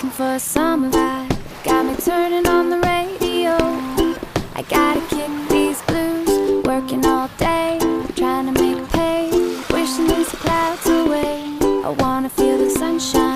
looking for a summer vibe. Got me turning on the radio. I gotta kick these blues, working all day, trying to make pay, wishing these clouds away. I wanna feel the sunshine